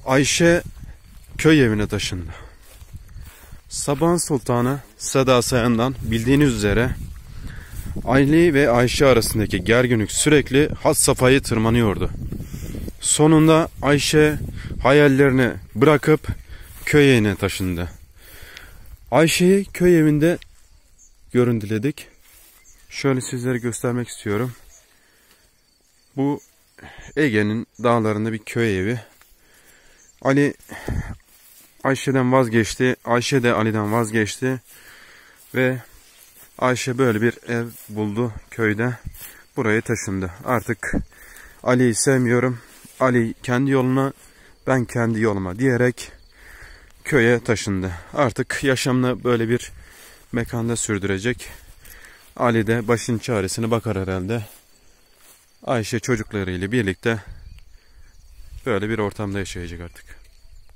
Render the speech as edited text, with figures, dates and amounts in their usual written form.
Ayşe köy evine taşındı. Sabahın Sultanı Seda Sayan'dan bildiğiniz üzere Ali ve Ayşe arasındaki gerginlik sürekli had safhayı tırmanıyordu. Sonunda Ayşe hayallerini bırakıp köy evine taşındı. Ayşe'yi köy evinde görüntüledik. Şöyle sizlere göstermek istiyorum. Bu Ege'nin dağlarında bir köy evi. Ali Ayşe'den vazgeçti. Ayşe de Ali'den vazgeçti. Ve Ayşe böyle bir ev buldu köyde. Buraya taşındı. Artık Ali'yi sevmiyorum. Ali kendi yoluna, ben kendi yoluma diyerek köye taşındı. Artık yaşamını böyle bir mekanda sürdürecek. Ali de başın çaresine bakar herhalde. Ayşe çocuklarıyla birlikte böyle bir ortamda yaşayacak artık.